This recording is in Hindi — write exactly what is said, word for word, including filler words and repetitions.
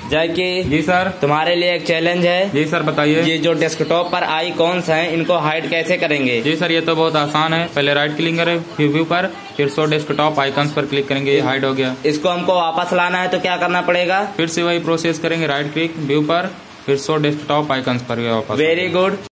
जैकी जी सर। तुम्हारे लिए एक चैलेंज है। जी सर बताइए। ये जो डेस्कटॉप पर आइकॉन्स हैं इनको हाइड कैसे करेंगे? जी सर ये तो बहुत आसान है। पहले राइट क्लिक करें व्यू पर, फिर शो डेस्कटॉप आइकॉन्स पर क्लिक करेंगे, ये हाइड हो गया। इसको हमको वापस लाना है तो क्या करना पड़ेगा? फिर से वही प्रोसेस करेंगे, राइट क्लिक व्यू पर, फिर शो डेस्कटॉप आइकॉन्स पर वापस। Very good.